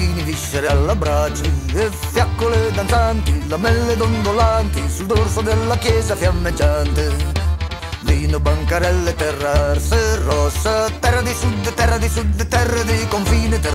bambini, viscere alla brace e fiaccole danzanti, lamelle dondolanti sul dorso della chiesa fiammeggiante. Vino, bancarelle, terra arsa e rossa, terra di sud, terra di confine,